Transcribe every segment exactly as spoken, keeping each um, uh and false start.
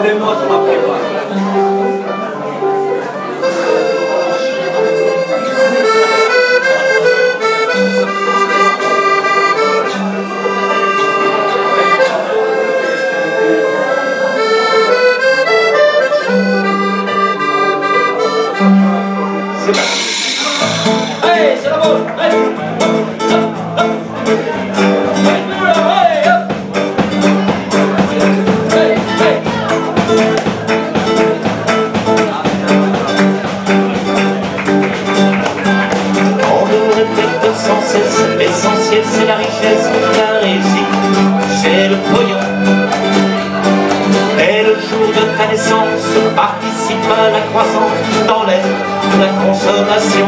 les mots, ça m'a pris pas. C'est parti. Allez, c'est la bonne. Allez, hop, hop, hop. Allez, nous là, allez, hop. Allez, allez. On nous répète sans cesse, l'essentiel c'est la richesse, la réussite, c'est le pognon. Et le jour de ta naissance participe à la croissance dans l'air de la consommation.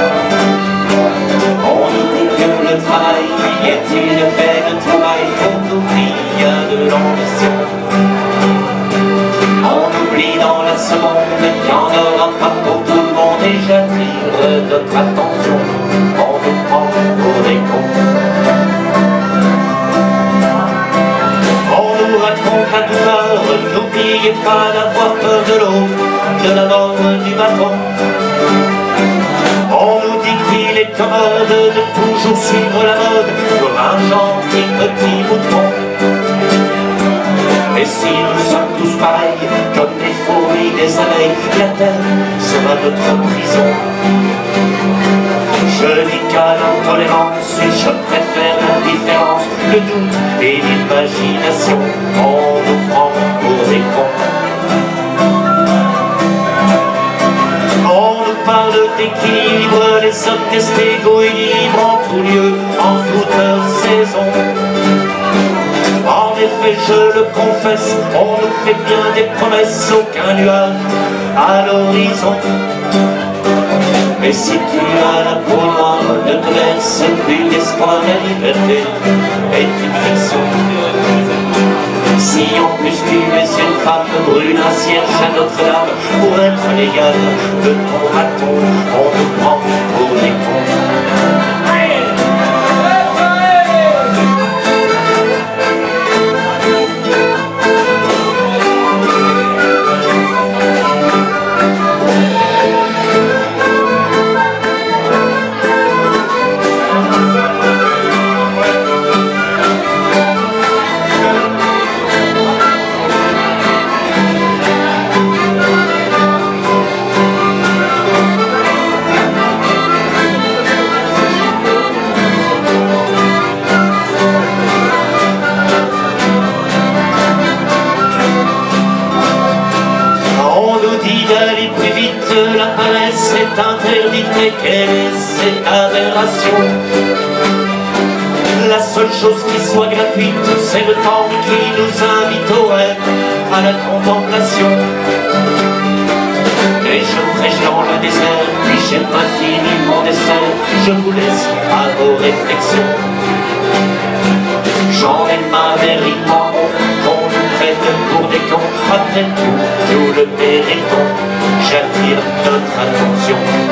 On oublie que le travail est une paix de travail, on oublie de l'ambition. On oublie dans la seconde qu'il n'y en aura pas pour tout le monde et j'attire notre attention. On nous prend pour des cons. On nous raconte à toute heure, n'oubliez pas d'avoir peur de l'eau, de la mort du bâton. On nous dit qu'il est commode de toujours suivre la mode comme un gentil petit mouton. Et si nous sommes tous pareils, comme des fourmis, des abeilles, la terre sera notre prison. Je dis qu'à l'intolérance, je préfère l'indifférence, le doute et l'imagination. On nous prend pour des cons. On nous parle d'équilibre, les hommes testés égaux en tout lieu, en toute saison. En effet, je le confesse, on nous fait bien des promesses, aucun nuage à l'horizon. Mais si tu as la peau noire, ne te laisse plus d'espoir, la liberté est une fiction. Si en plus tu es une femme brune, un cierge à Notre-Dame, pour être l'égal de ton bâton, on nous prend pour des cons. D'aller plus vite, la paresse est interdite, mais quelle est cette aberration? La seule chose qui soit gratuite, c'est le temps qui nous invite au rêve, à la contemplation. Et je prêche dans le désert, puis j'ai pas fini mon dessert, je vous laisse à vos réflexions. J'en ai ma vérité, qu'on nous traite pour des cons, après tout, nous le méritons. J'attire notre attention.